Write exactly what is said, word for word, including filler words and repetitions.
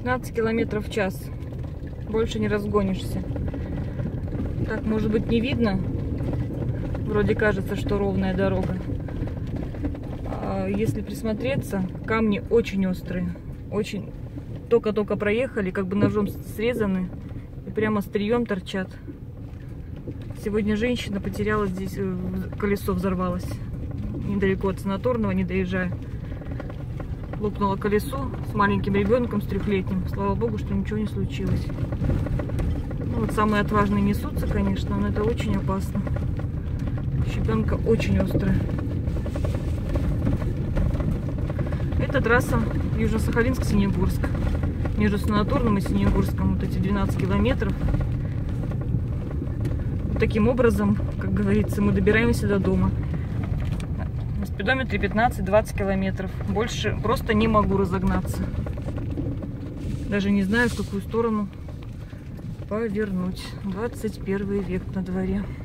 пятнадцать километров в час. Больше не разгонишься. Так, может быть, не видно. Вроде кажется, что ровная дорога. А если присмотреться, камни очень острые. Очень. Только-только проехали, как бы ножом срезаны. И прямо острием торчат. Сегодня женщина потеряла здесь, колесо взорвалось. Недалеко от санаторного, не доезжая. Лопнуло колесо с маленьким ребенком, с трехлетним. Слава богу, что ничего не случилось. Ну, вот самые отважные несутся, конечно, но это очень опасно. Щебенка очень острая. Это трасса Южно-Сахалинск-Синегурск. Между санаторным и Синегурском вот эти двенадцать километров. Вот таким образом, как говорится, мы добираемся до дома. На спидометре пятнадцать-двадцать километров. Больше просто не могу разогнаться. Даже не знаю, в какую сторону повернуть. двадцать первый век на дворе.